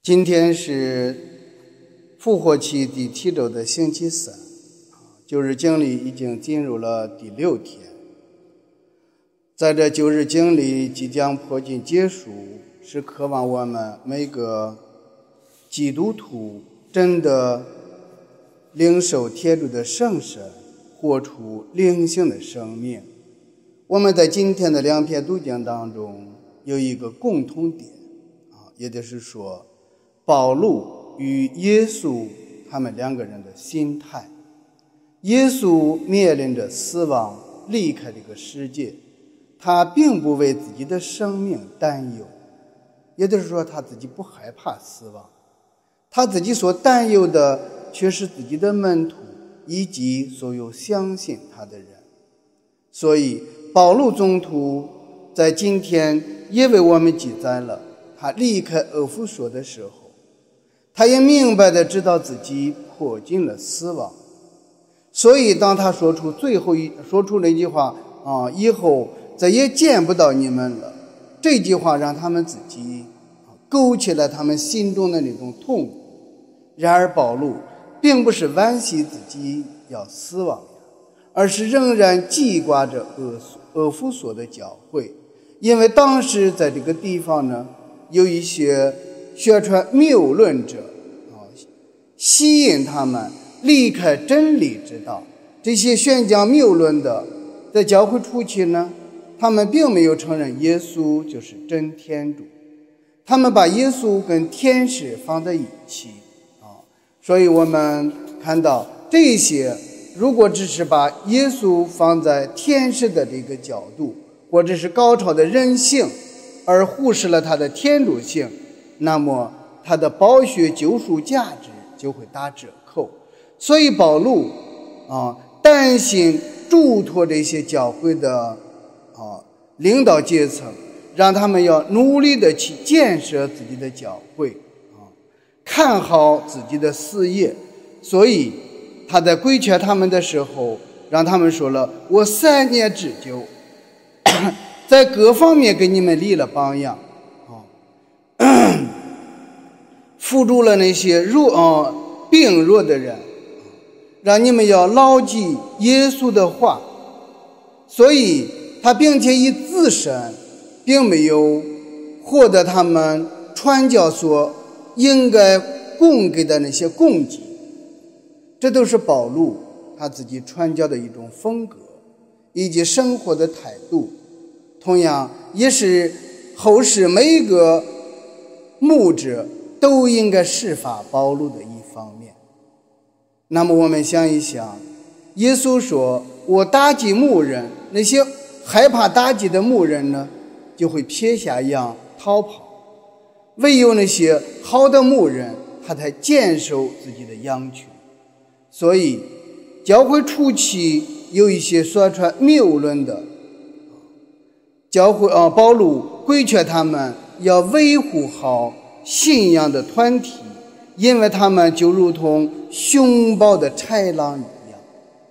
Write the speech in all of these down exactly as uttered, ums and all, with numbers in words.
今天是复活期第七周的星期三，九日经历已经进入了第六天。在这九日经历即将迫近结束，是渴望我们每个基督徒真的领受天主的圣神，活出灵性的生命。我们在今天的两篇读经当中有一个共同点，也就是说保禄与耶稣他们两个人的心态。耶稣面临着死亡，离开这个世界，他并不为自己的生命担忧，也就是说他自己不害怕死亡，他自己所担忧的却是自己的门徒以及所有相信他的人。所以保禄宗徒在今天也为我们记载了他离开俄弗所的时候，他也明白地知道自己迫近了死亡。所以当他说出最后一说出那句话啊，以后再也见不到你们了，这句话让他们自己勾起了他们心中的那种痛苦。然而保禄并不是惋惜自己要死亡，而是仍然记挂着俄俄弗所的教会，因为当时在这个地方呢，有一些宣传谬论者啊，吸引他们离开真理之道。这些宣讲谬论的，在教会初期呢，他们并没有承认耶稣就是真天主，他们把耶稣跟天使放在一起啊。所以我们看到这些，如果只是把耶稣放在天使的这个角度，或者是高超的人性，而忽视了他的天主性，那么他的宝血救赎价值就会打折扣。所以保禄啊，担心嘱托这些教会的啊领导阶层，让他们要努力的去建设自己的教会啊，看好自己的事业。所以他在规劝他们的时候，让他们说了：我三年之久，在各方面给你们立了榜样啊，扶助了那些弱啊病弱的人，让你们要牢记耶稣的话。所以他并且以自身并没有获得他们传教所应该供给的那些供给，这都是保禄他自己传教的一种风格以及生活的态度，同样也是后世每一个牧者都应该效法保禄的一方面。那么我们想一想，耶稣说我打击牧人，那些害怕打击的牧人呢，就会撇下羊逃跑，唯有那些好的牧人，他才坚守自己的羊群。所以教会初期有一些宣传谬论的教会啊，保禄规劝他们要维护好信仰的团体，因为他们就如同凶暴的豺狼一样，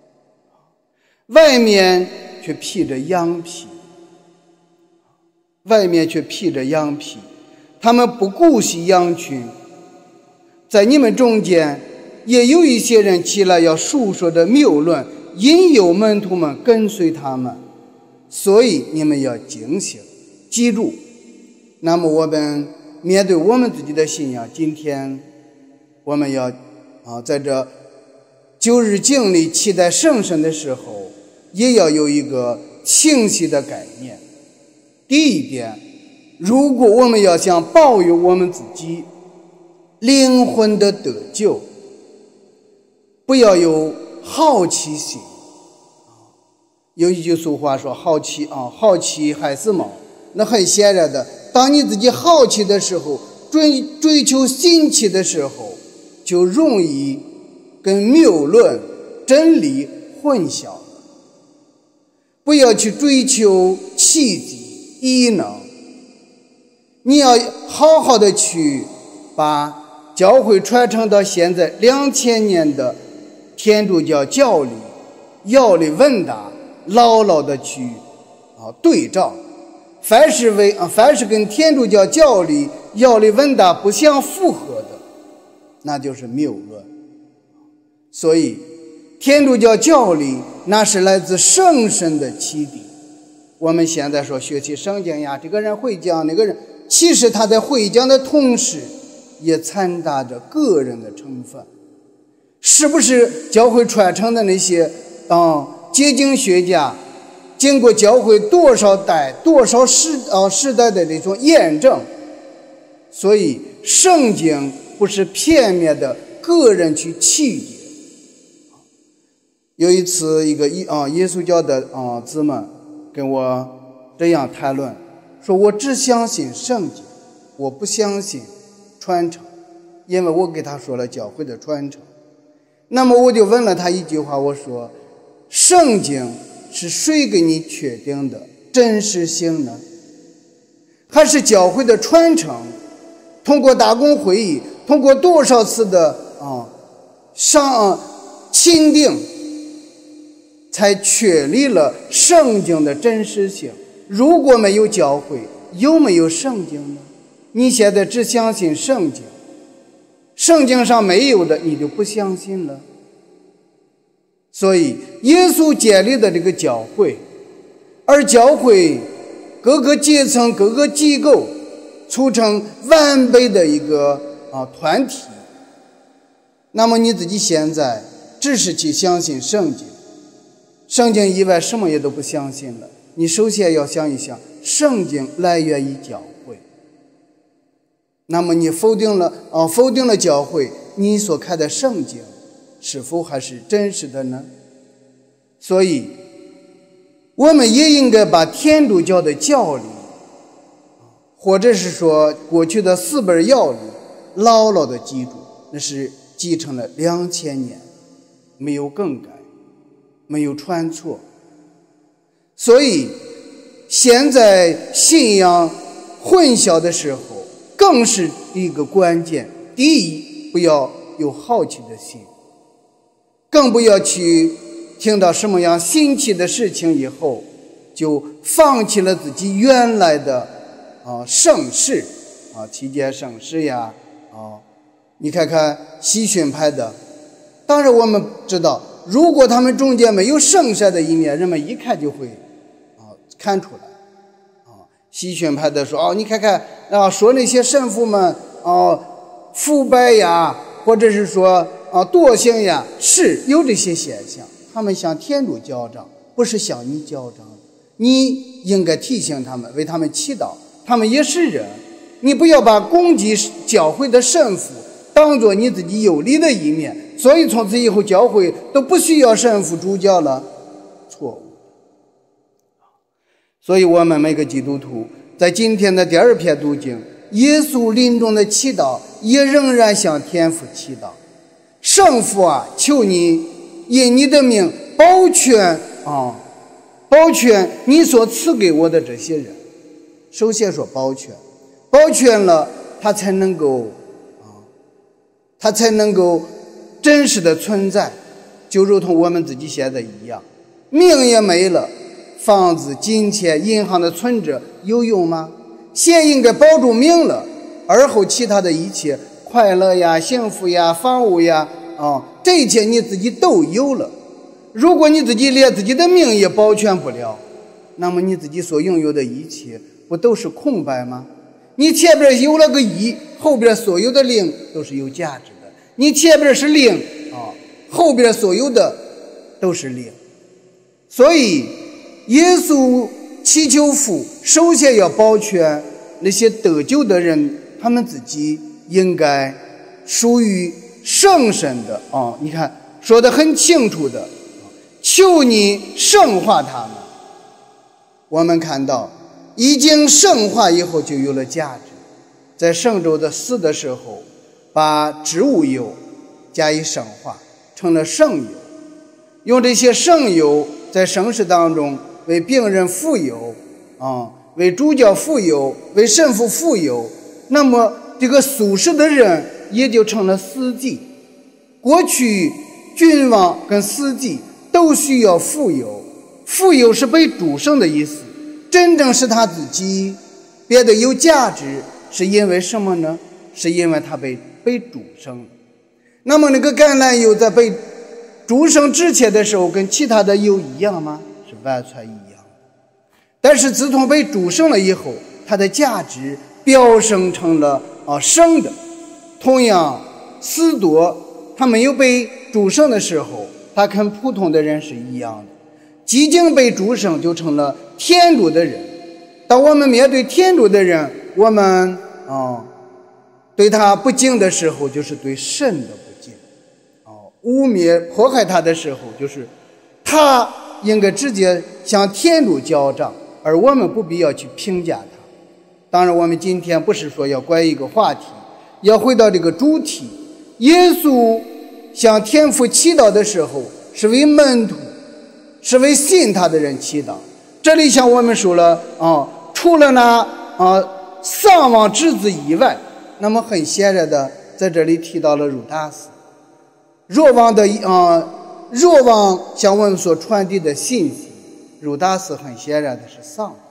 外面却披着羊皮，外面却披着羊皮，他们不顾惜羊群。在你们中间也有一些人起来要述说的谬论，引诱门徒们跟随他们，所以你们要警醒，记住。那么我们面对我们自己的信仰，今天我们要啊，在这九日经历期待圣神的时候，也要有一个清晰的概念。第一点，如果我们要想保有我们自己灵魂的得救，不要有好奇心。有一句俗话说好奇啊，好奇害死猫。那很显然的，当你自己好奇的时候，追追求新奇的时候，就容易跟谬论真理混淆了。不要去追求奇迹异能，你要好好的去把教会传承到现在两千年的天主教教理要理问答牢牢的去啊对照。凡是为凡是跟天主教教理要理问答不相符合的，那就是谬论。所以天主教教理那是来自圣神的启迪。我们现在说学习圣经呀，这个人会讲，那个人其实他在会讲的同时也掺杂着个人的成分。是不是教会传承的那些嗯结晶学家经过教会多少代多少时呃时代的这种验证？所以圣经不是片面的个人去理解。有一次一个啊耶稣教的啊姊妹跟我这样谈论，说我只相信圣经，我不相信传承，因为我给他说了教会的传承。那么我就问了他一句话，我说圣经是谁给你确定的真实性呢？还是教会的传承通过大公会议，通过多少次的啊上钦定才确立了圣经的真实性？如果没有教会，有没有圣经呢？你现在只相信圣经，圣经上没有的你就不相信了。所以耶稣建立的这个教会，而教会各个阶层各个机构促成完备的一个啊团体。那么你自己现在只是去相信圣经，圣经以外什么也都不相信了，你首先要想一想，圣经来源于教会。那么你否定了啊，否定了教会，你所看的圣经是否还是真实的呢？所以我们也应该把天主教的教理，或者是说过去的四本要理牢牢的记住，那是继承了两千年，没有更改，没有传错。所以现在信仰混淆的时候更是一个关键。第一，不要有好奇的心，更不要去听到什么样新奇的事情以后就放弃了自己原来的啊圣事啊七件圣事呀啊，你看看西训派的，当然我们知道，如果他们中间没有圣善的一面，人们一看就会啊看出来啊。西训派的说，哦，你看看啊，说那些神父们啊腐败呀，或者是说啊惰性呀，是有这些现象。他们向天主交账，不是向你交账。你应该提醒他们，为他们祈祷，他们也是人。你不要把攻击教会的神父当作你自己有利的一面，所以从此以后教会都不需要神父主教了，错误。所以我们每个基督徒在今天的第二篇读经，耶稣临终的祈祷也仍然向天父祈祷，圣父啊，求你因你的名保全啊，保全你所赐给我的这些人。首先说保全，保全了他才能够啊，他才能够真实的存在，就如同我们自己现在一样，命也没了，房子、金钱、银行的存折有用吗？先应该保住命了，而后其他的一切快乐呀、幸福呀、房屋呀啊，这一切你自己都有了。如果你自己连自己的命也保全不了，那么你自己所拥有的一切不都是空白吗？你前边有了个一，后边所有的零都是有价值的。你前边是零啊，后边所有的都是零。所以耶稣祈求父首先要保全那些得救的人，他们自己应该属于圣神的啊！你看说得很清楚的，求你圣化他们。我们看到已经圣化以后就有了价值，在圣周的死的时候，把植物油加以圣化，成了圣油，用这些圣油在圣事当中为病人傅油啊，为主教傅油，为神父傅油，那么这个俗世的人也就成了司祭。过去君王跟司祭都需要傅油，傅油是被主圣的意思，真正使他自己变得有价值， 是因为什么呢？是因为它被被煮生了。那么那个橄榄油在被煮生之前的时候，跟其他的油一样吗？是完全一样。但是自从被煮生了以后，它的价值飙升成了啊生的。同样，斯多他没有被煮生的时候，他跟普通的人是一样的。即将被煮生，就成了天主的人。当我们面对天主的人，我们啊对他不敬的时候，就是对神的不敬；啊污蔑迫害他的时候，就是他应该直接向天主交账，而我们不必要去评价他。当然，我们今天不是说要关于一个话题，要回到这个主题。耶稣向天父祈祷的时候，是为门徒，是为信他的人祈祷。这里向我们说了啊，除了那啊丧亡之子以外，那么很显然的，在这里提到了儒达斯。若望的啊，若望向我们所传递的信息，儒达斯很显然的是丧亡。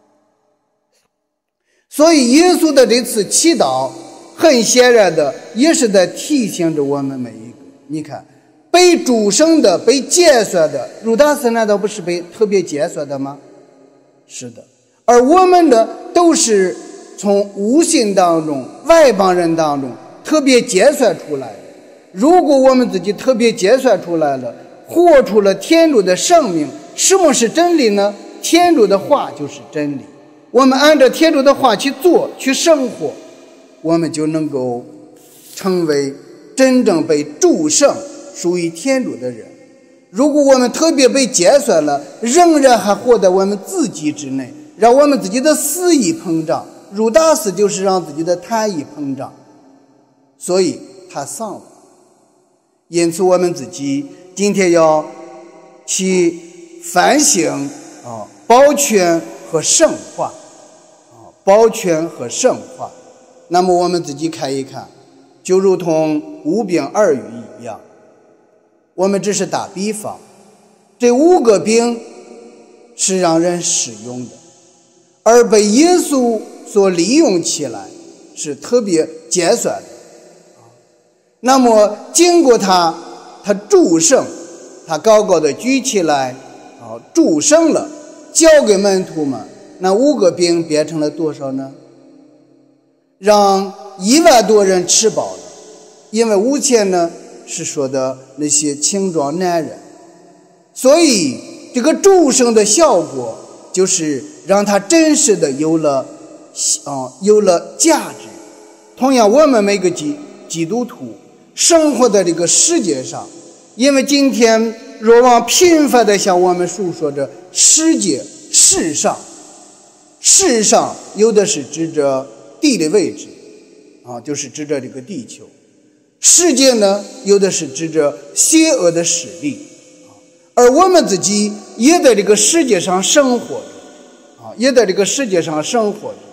所以耶稣的这次祈祷，很显然的也是在提醒着我们每一个。你看，被主生的、被解锁的，儒达斯难道不是被特别解锁的吗？是的。而我们的都是从无信当中、外邦人当中特别解锁出来的。如果我们自己特别解锁出来了，活出了天主的生命，什么是真理呢？天主的话就是真理。我们按照天主的话去做、去生活，我们就能够成为真正被祝圣、属于天主的人。如果我们特别被解锁了，仍然还活在我们自己之内，让我们自己的私意膨胀，儒达斯就是让自己的贪意膨胀，所以他丧了。因此我们自己今天要去反省啊，保全和圣化啊，保全和圣化。那么我们自己看一看，就如同五饼二鱼一样，我们只是打比方，这五个饼是让人使用的，而被耶稣所利用起来是特别节省的。那么经过他他祝圣，他高高的举起来啊，祝圣了，交给门徒们，那五个饼变成了多少呢？让一万多人吃饱了。因为五千呢是说的那些青壮男人，所以这个祝圣的效果就是让他真实的有了啊有了价值。同样，我们每个基基督徒生活在这个世界上，因为今天若望频繁地向我们述说着世界世上，世上有的是指着地理位置啊，就是指着这个地球；世界呢，有的是指着邪恶的势力啊，而我们自己也在这个世界上生活着啊，也在这个世界上生活着。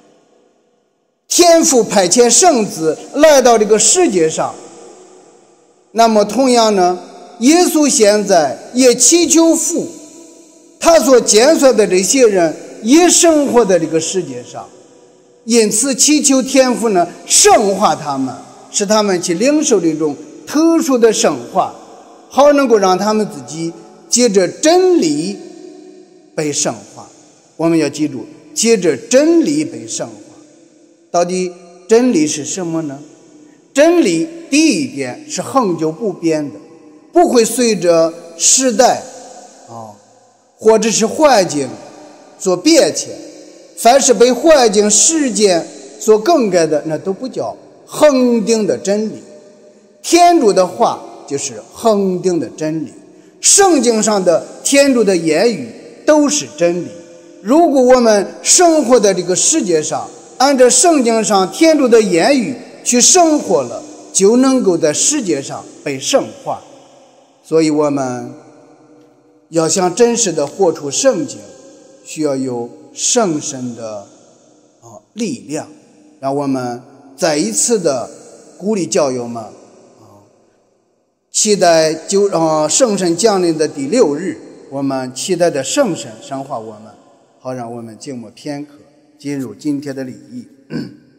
天父派遣圣子来到这个世界上，那么同样呢，耶稣现在也祈求父，他所拣选的这些人也生活在这个世界上，因此祈求天父呢圣化他们，使他们去领受这种特殊的圣化，好能够让他们自己借着真理被圣化。我们要记住，借着真理被圣化。到底真理是什么呢？真理第一点是恒久不变的，不会随着时代啊或者是环境所变迁。凡是被环境事件所更改的，那都不叫恒定的真理。天主的话就是恒定的真理，圣经上的天主的言语都是真理。如果我们生活在这个世界上，按照圣经上天主的言语去生活了，就能够在世界上被圣化。所以我们要想真实的活出圣经，需要有圣神的啊力量。让我们再一次的鼓励教友们啊，期待就啊圣神降临的第六日，我们期待的圣神圣化我们，好让我们静默片刻，进入今天的礼仪。